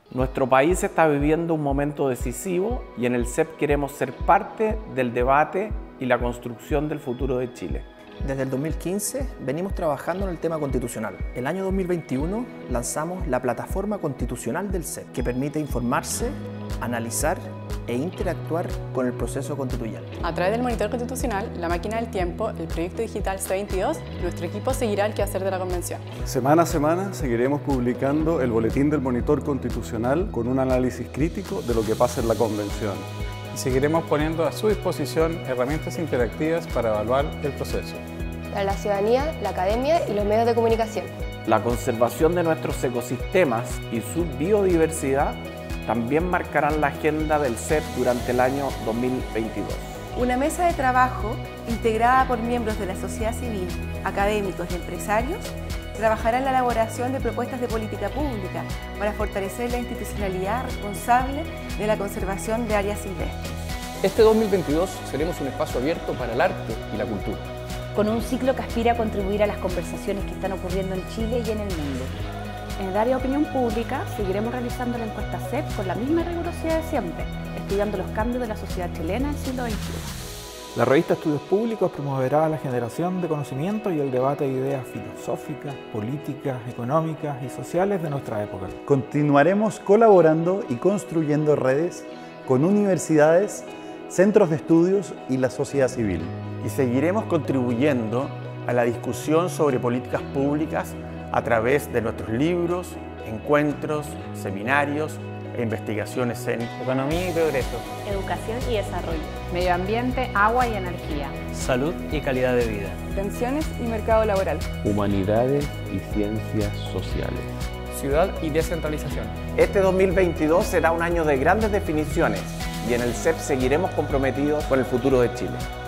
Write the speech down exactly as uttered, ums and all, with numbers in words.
Nuestro país está viviendo un momento decisivo y en el C E P queremos ser parte del debate y la construcción del futuro de Chile. Desde el dos mil quince venimos trabajando en el tema constitucional. El año dos mil veintiuno lanzamos la plataforma constitucional del C E P, que permite informarse, analizar e interactuar con el proceso constituyente. A través del monitor constitucional, la máquina del tiempo, el proyecto digital C veintidós, nuestro equipo seguirá el quehacer de la convención. Semana a semana seguiremos publicando el boletín del monitor constitucional con un análisis crítico de lo que pasa en la convención. Y seguiremos poniendo a su disposición herramientas interactivas para evaluar el proceso. Para la ciudadanía, la academia y los medios de comunicación. La conservación de nuestros ecosistemas y su biodiversidad también marcarán la agenda del C E P durante el año dos mil veintidós. Una mesa de trabajo integrada por miembros de la sociedad civil, académicos y empresarios trabajará en la elaboración de propuestas de política pública para fortalecer la institucionalidad responsable de la conservación de áreas silvestres. Este dos mil veintidós seremos un espacio abierto para el arte y la cultura. Con un ciclo que aspira a contribuir a las conversaciones que están ocurriendo en Chile y en el mundo. En el área de opinión pública seguiremos realizando la encuesta C E P con la misma rigurosidad de siempre, estudiando los cambios de la sociedad chilena del siglo veintiuno. La revista Estudios Públicos promoverá la generación de conocimiento y el debate de ideas filosóficas, políticas, económicas y sociales de nuestra época. Continuaremos colaborando y construyendo redes con universidades, centros de estudios y la sociedad civil. Y seguiremos contribuyendo a la discusión sobre políticas públicas a través de nuestros libros, encuentros, seminarios e investigaciones en economía y progreso, educación y desarrollo, medio ambiente, agua y energía, salud y calidad de vida, pensiones y mercado laboral, humanidades y ciencias sociales, ciudad y descentralización. Este dos mil veintidós será un año de grandes definiciones y en el C E P seguiremos comprometidos con el futuro de Chile.